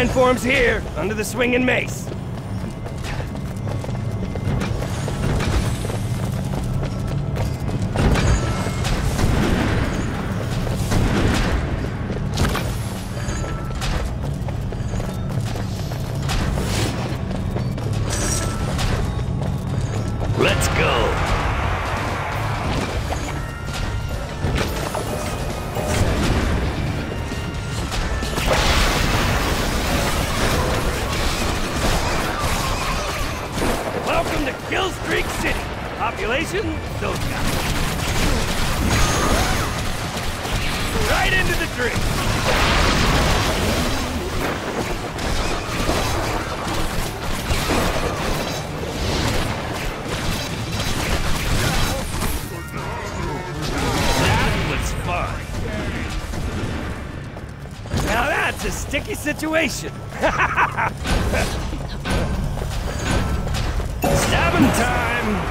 Line forms here, under the swinging mace. Let's go. Welcome to Kill Streak City. Population, those guys. Right into the drink. That was fun. Now that's a sticky situation. Stabbing time!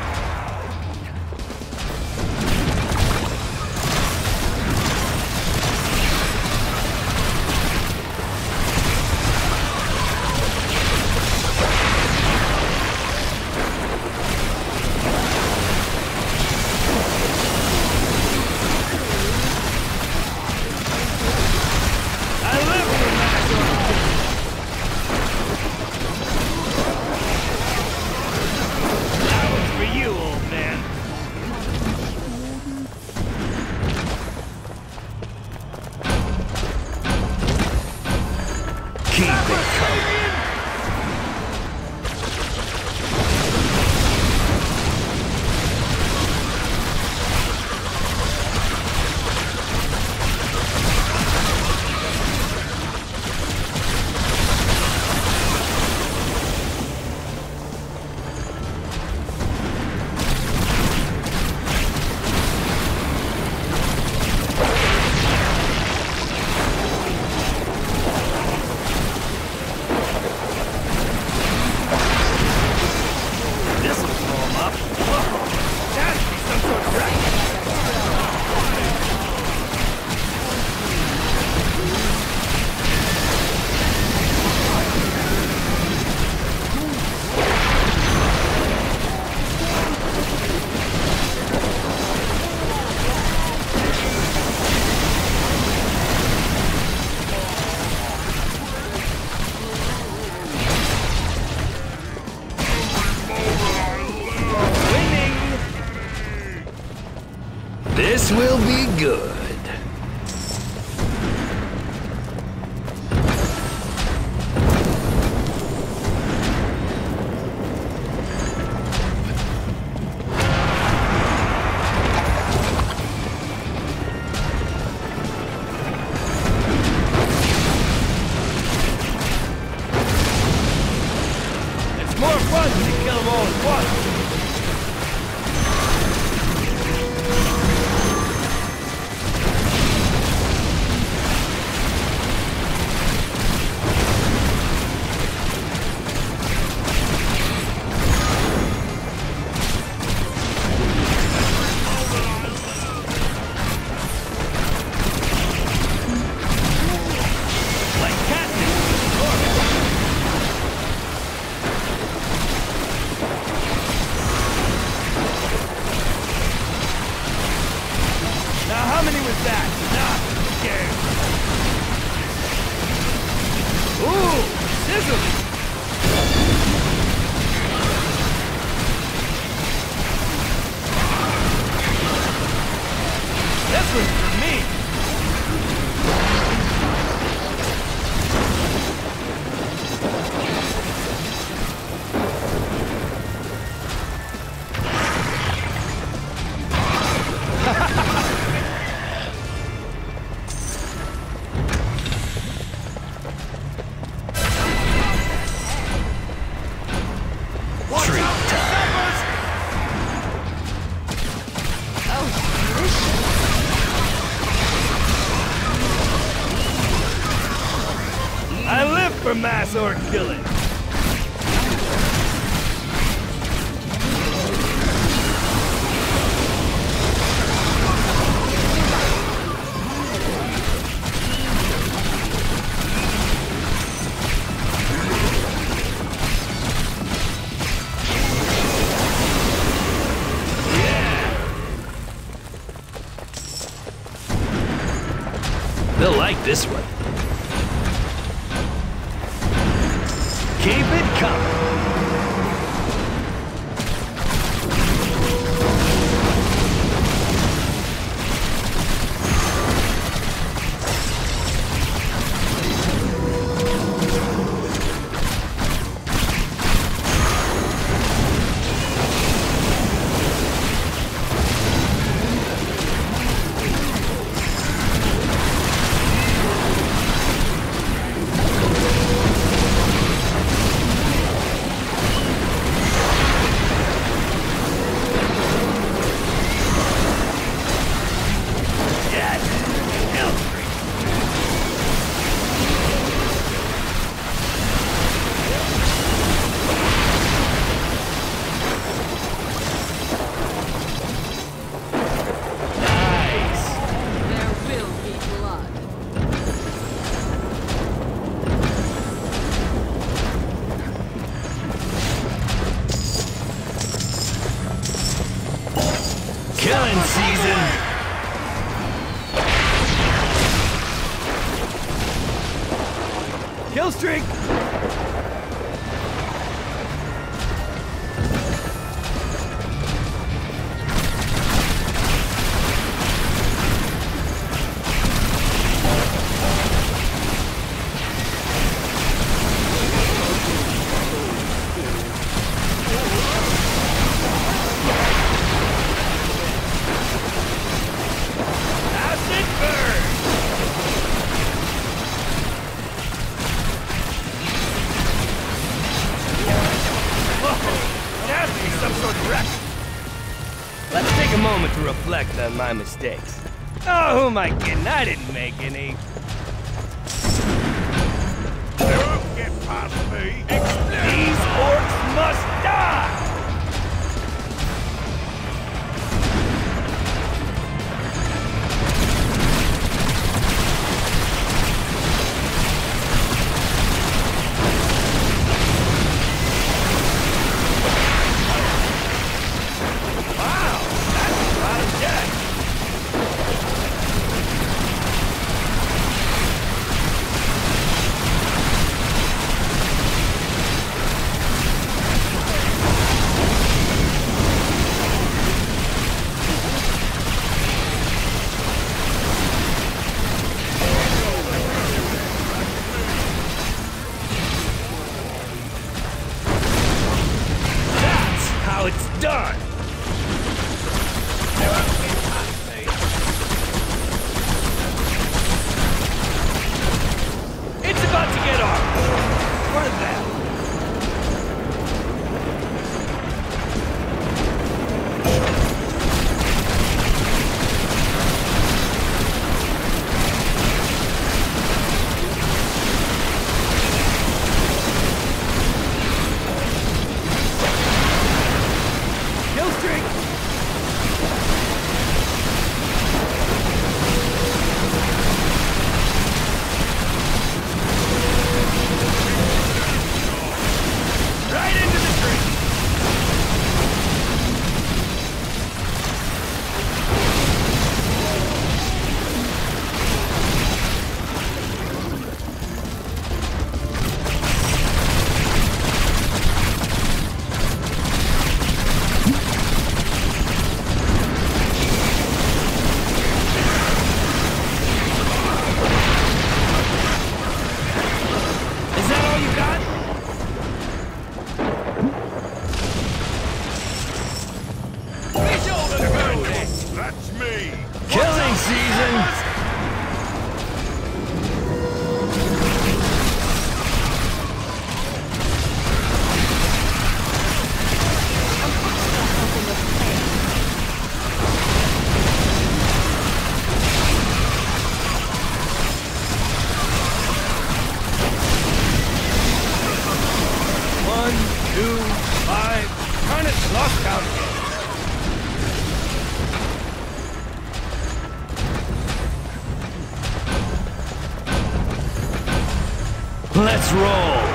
I live for that. That one's for you, old man. Keep it coming. This'll blow him up. Whoa, that'd be some sort of wreck. Winning! This will be good. It's more fun when you kill them all at once. Like catnip. Now how many was that? Not scared. Ooh, sizzling. This one's for me. Treat time. I live for mass orc killing. this one. Keep it coming. Killing season! Kill streak! Let's take a moment to reflect on my mistakes. Oh, who am I kidding? I didn't make any. Don't get past me. These orcs must die! It's done! It's about to get off! What is that? Kill streak! Right into the tree! Is that all you got? That's me. Killing season! One, two, five. Darn it, lost count again. Let's roll!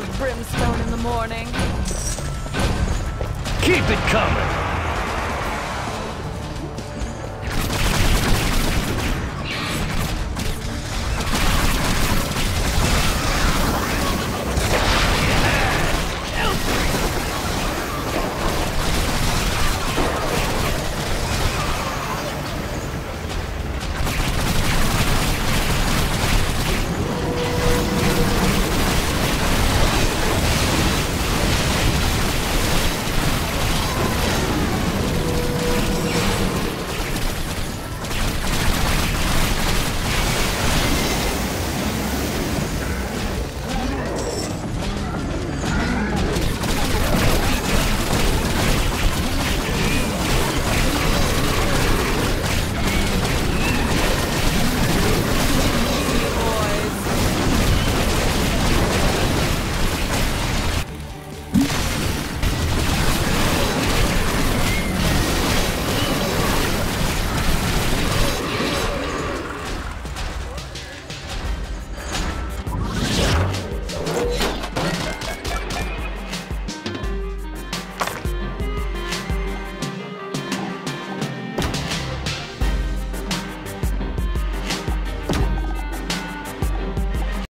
of brimstone in the morning. Keep it coming!